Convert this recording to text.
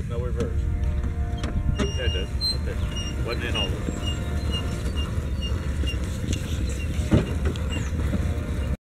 no reverse. Yeah, it does. Okay. Wasn't in all of it.